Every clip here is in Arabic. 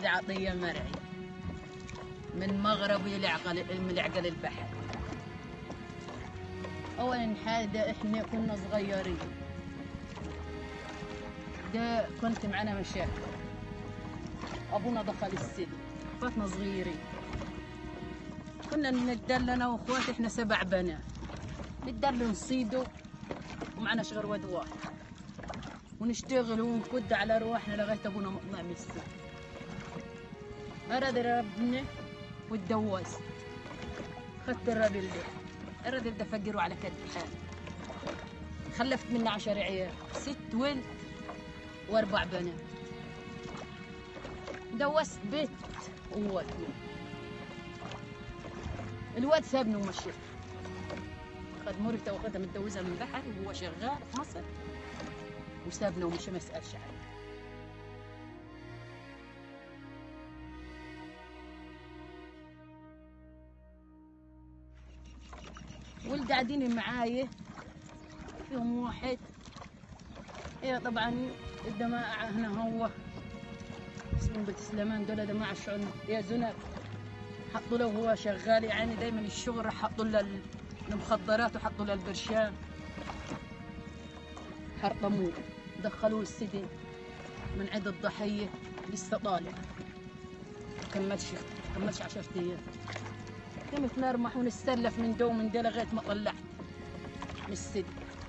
عطية مرعي من مغربي لعقل البحر. أولاً حاجة إحنا كنا صغيرين، ده كنت معنا مشاكل، أبونا دخل السجن، فاتنا صغيرين، كنا نتدلى أنا وأخواتي، إحنا 7 بنات، نتدلى نصيدوا ومعنا شغل واد واحد، ونشتغل ونكد على رواحنا لغاية أبونا مطلع من السجن. أراد ربنا واتجوزت، خدت الراجل ده فقره على كد حالي، خلفت منه 10 عيال، 6 ولد و4 بنات. دوست بيت وولد، الواد سابني ومشي، خد مرته واخدها متجوزها من بحر وهو شغال في مصر، وسابنا ومشي ما سالش عنه. واللي قاعدين معايا فيهم واحد طبعا الجماعة هنا هو اسمهم بيت سليمان، دول جماعة الشعب يا زنب، حطوا له هو شغال يعني دايما الشغل، حطوا له المخدرات وحطوا له البرشام، حرطموه دخلوه السجن من عند الضحية، لسه طالع كملش 10 أيام، قمت نرمح ونستلف من دو من ده لغاية ما طلعت من السجن.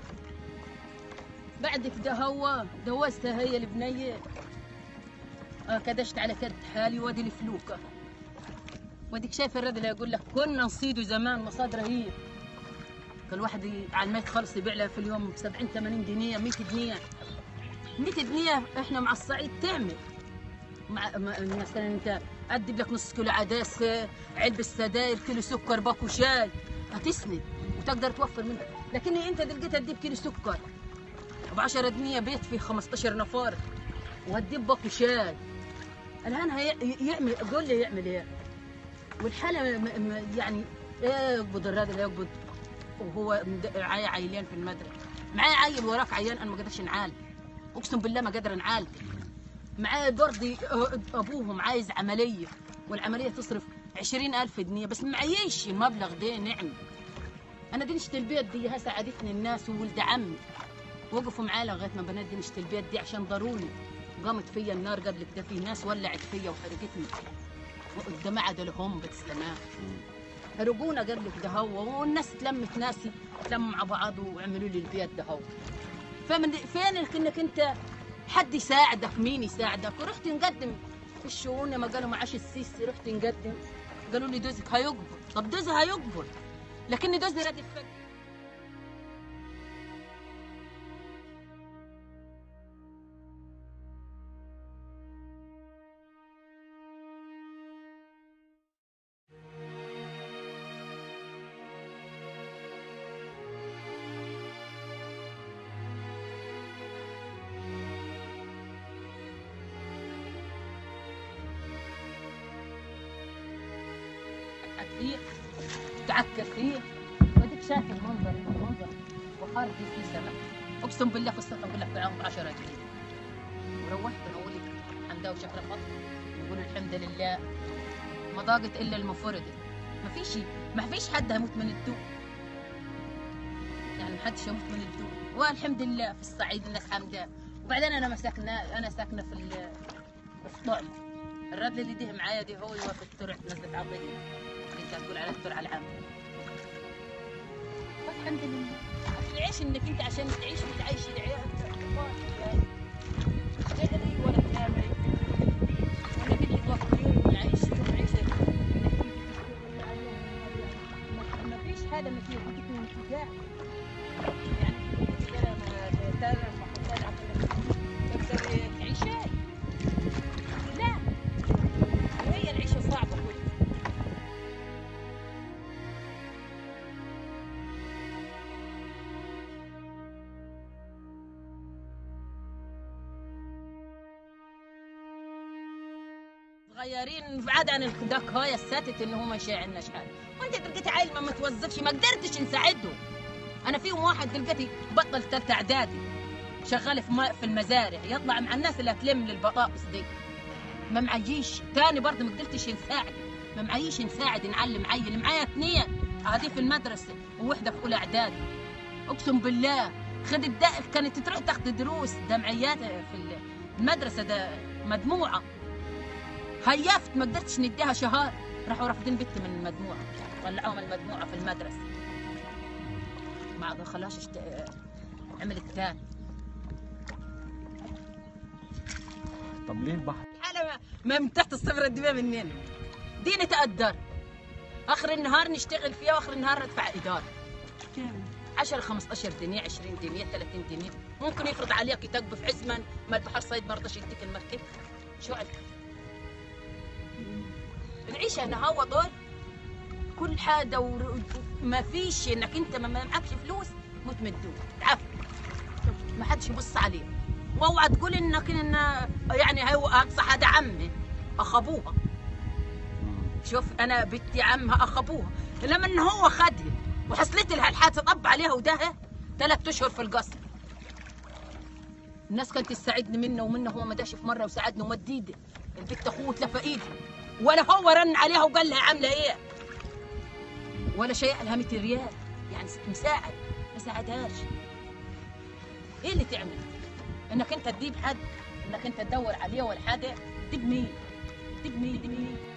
بعد كده هو دوزتها هي البنية، كدشت على كد حالي، وادي الفلوكة، واديك شايف الرجل يقول لك كنا نصيدوا زمان مصاد رهيب، كل واحد على الميت خلص يبيع لها في اليوم 70 80 جنيه 100 جنيه 100 جنيه. احنا مع الصعيد تعمل مثلا انت ادب لك نص كيلو عداسه، علبه سداير، كيلو سكر، باكو شاي، هتسند وتقدر توفر منها. لكن انت لقيتها تجيب كيلو سكر ب 10 جنيه، بيت فيه 15 نفر، وهتجيب باكو شاي، الان يعمل، قول لي يعمل ايه؟ والحاله يعني يقبض الراجل يقبض، وهو معايا عيلين في المدرسه، معايا عيل وراك عيال، انا ما قدرتش نعالج، اقسم بالله ما قادر نعالج. معايا برضي ابوهم عايز عمليه، والعمليه تصرف 20,000 جنيه، بس معيش المبلغ ده نعم. انا دنشت البيت دي هسه ساعدتني الناس وولد عمي وقفوا معايا لغايه ما بنات دنشت البيت دي عشان ضروني، قامت فيا النار قبل كده، في ناس ولعت فيا وحرقتني، الجماعه دول هم بالسلامه حرقونا قبل كده هو، والناس تلمت، ناسي تلموا مع بعض وعملوا لي البيت ده هو. فين انك انت حد يساعدك؟ مين يساعدك؟ ورحت نقدم في الشؤون، ما قالوا معاش السيسي، رحت نقدم، قالوا لي دوزك هيقبض. طب دوزي هيقبض، لكن دوزي راد الفقر. فيه تعكر فيه، وديك شايف المنظر وخارج فيه سمك، اقسم بالله في الصحة اقول لك بعوض 10 جنيه. وروحت انا اقول لك حمدا وشكر فضل، نقول الحمد لله ما ضاقت الا المفرده، ما فيش حد هيموت من الجوع، يعني ما حدش يموت من الجوع، والحمد لله في الصعيد الناس حمدان. وبعدين انا ساكنه في طعم، الراجل اللي ده معايا دي هو واقف الترع نزلت عطيه اللي انت تقول على الترع العام. الحمد لله العيش انك انت عشان تعيش وتعيش العيال تدري ولا تعمل ولا بدي توفر يوم يعيش يوم عيشه، ما فيش هذا انك يجيك من انتجاع، يعني ترى المحطات تقدر تعيش هاي، لا وهي العيشه صعبه كلها. صغيرين بعد عن الدك هاي الساتت انه هو ما يشاعلناش حاجه، وانت لقيتي عيل ما متوظفش ما قدرتش نساعده. انا فيهم واحد لقيتي بطل 3 اعدادي شغال في المزارع، يطلع مع الناس اللي هتلم للبطاطس دي، ما معيش تاني برضه، ما قدرتش نساعد، ما معيش نساعد نعلم عيل. معايا 2 هذه في المدرسه ووحده في اولى اعدادي. اقسم بالله كانت تروح تاخذ دروس دمعيات في المدرسه، ده مجموعه. هيفت ما قدرتش نديها شهر، راحوا رافضين بنتي من المجموعه، طلعوها من المجموعه في المدرسه، ما خلاش عملت تاني. طب ليه البحر؟ انا ما من تحت الصفر الدماء منين دي نتقدر، اخر النهار نشتغل فيها واخر النهار ندفع ايجار 10 15 جنيه 20 جنيه 30 جنيه. ممكن يفرض عليك يتقب في عزمن ما البحر صيد ما رضاش يديك المركب. شو عندك؟ نعيش هنا هوا دول كل حاجه وما فيش انك انت ما معكش فلوس متمدون تعرف، ما حدش يبص عليه. واوعى تقول انك يعني هو اقصى حدا عمي اخ ابوها. شوف انا بنتي عمها اخ ابوها، لما ان هو خدها وحصلت لها الحادثه طب عليها وداها 3 اشهر في القصر. الناس كانت تساعدني منه ومنه، هو ما داش في مره وساعدني ومد ايده. البنت اخوه تلفى ايدي ولا هو رن عليها وقال لها عامله ايه ولا شيء لها 100 ريال يعني مساعد، ما ساعدهاش. ايه اللي تعمل؟ انك انت تجيب حد انك انت تدور عليه ولا حاجه؟ تجيب مين؟